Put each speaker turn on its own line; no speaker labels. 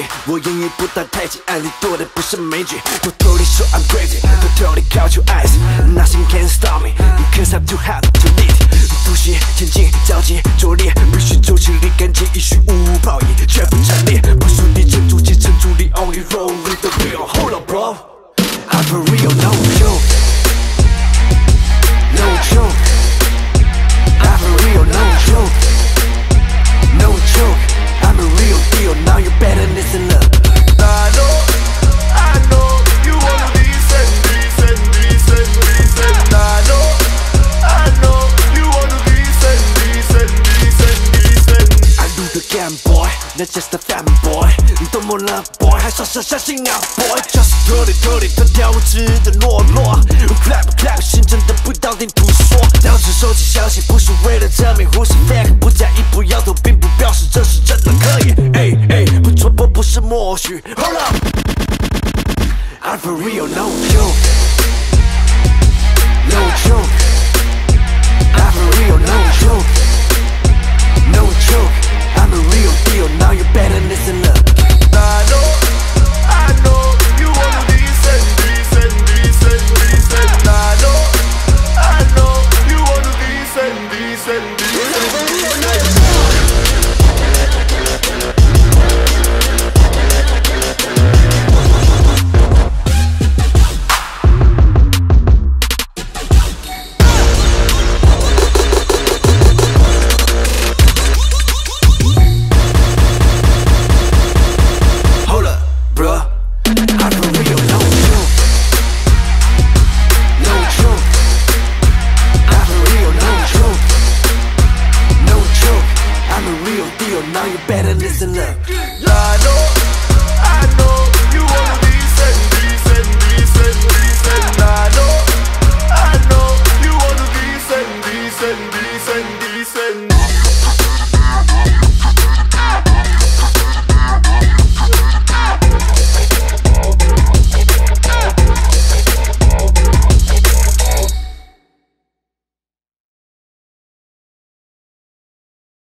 里，我言语不搭太极，暗里躲的不是美剧。偷偷地说 I'm crazy， 偷偷地 count your eyes，Nothing can stop me，cause I'm too hot to lead。突袭前进，着急拙劣，必须走起立竿见一虚无泡影，全部战裂。不属地撑住气，撑住力 ，only roll with the real。Hold up bro，I'm for real，no joke，no joke。I'm for real, no joke, no joke. I'm a real deal. Now you better listen up.
I know, you wanna listen. I know, you wanna listen.
I do the game, boy, not just a fanboy. 你多么了 boy， 还傻傻相信啊 boy。Just 特地特调无知的懦弱。Clap， 心真的不当听图说。当时收起消息，不是为了证明 who's fake， 不在意不摇头，并不表示这是真的可以。不戳破不是默许。Hold up，I'm for real, no joke，no joke。I'm for real, no joke，no joke。I'm a real deal. Now you better listen up.
I know, you wanna listen. I know, you wanna listen.
Hold up, bruh. I'm for real, no joke.No joke, I'm a real, no joke, no joke. I'm a real deal. Now you better listen up.
I know.